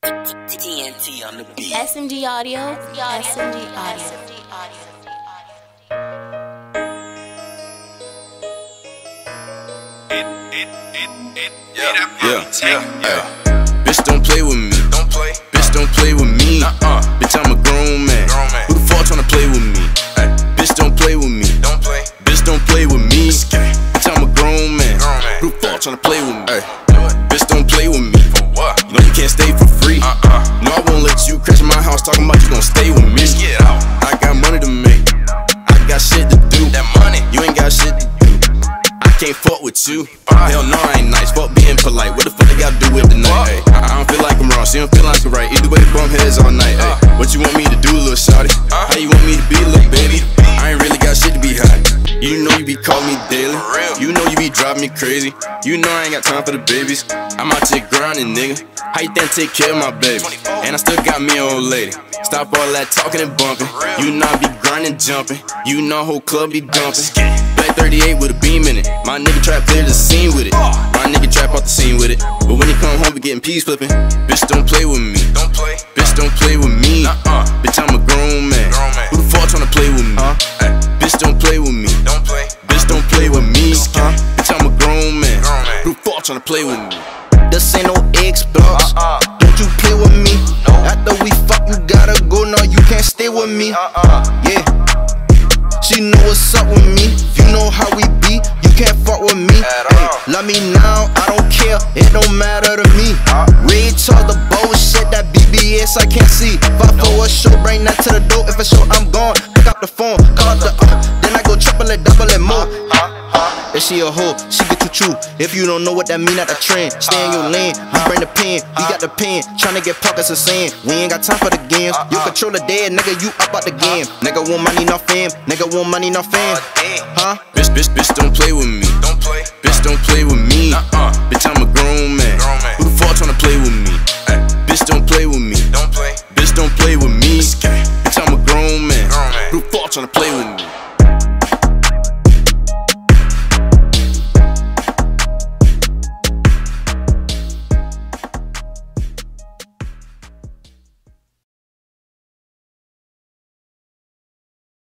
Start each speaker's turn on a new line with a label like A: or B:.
A: TNT on the beat.
B: SMD Audio. SMD Audio.
C: Yeah. Bitch, don't play with me. Bitch, don't play with me. Bitch, I'm a grown man. Who the fuck tryna play with me? Bitch, don't play with me. Bitch, don't play with me. Bitch, I'm a grown man. Who the fuck tryna play with me? Bitch, don't play with me. You know you can't stay for free. No, I won't let you crash in my house talking about you gon' stay with me. I got money to make. I got shit to do. You ain't got shit to do. I can't fuck with you. Hell no, I ain't nice. Fuck being polite. What the fuck they gotta do with the night? I don't feel like I'm wrong. She don't feel like I'm right. Either way, bump heads all night. What you want me to do, little shawty? How you want me to be, little baby? I ain't really got shit to be hot. You know you be calling me daily. You know you be driving me crazy. You know I ain't got time for the babies. I'm out here grinding, nigga. How you think I take care of my baby? And I still got me an old lady. Stop all that talking and bumping. You know I be grinding, jumping. You know whole club be dumping. Black 38 with a beam in it. My nigga trap clear the scene with it. My nigga trap off the scene with it. But when he come home, we getting peas flipping. Bitch, don't play with me. Bitch, don't play with me. Bitch, I'm a grown man. Who the fuck tryna play with me? Bitch, don't play with me. Bitch, don't play with me. Bitch, I'm a grown man. Who the fuck tryna play with me?
D: This ain't no Xbox. Don't you play with me. After we fuck, you gotta go. No, you can't stay with me. Yeah. She know what's up with me. You know how we be. You can't fuck with me. Hey, love me now, I don't care. It don't matter to me. Read all the bullshit, that BBS I can't see. Fight for a show, bring that to the door. If a show, I'm gone. Pick up the phone, call up the then I go triple it, double it more. If she a hoe, she get too true. If you don't know what that mean, not the trend. Stay in your lane, we bring the pen. We got the pen, tryna get pockets of sand. We ain't got time for the games. You control the dead, nigga, you up out the game. Nigga want money, not fame. Nigga want money, not fame.
C: Bitch, don't play with me. Bitch, don't play with me. Bitch, I'm a grown man. Who the fuck tryna play with me? Bitch, don't play with me. Bitch, don't play with me. Bitch, I'm a grown man. Who the fuck tryna play with me?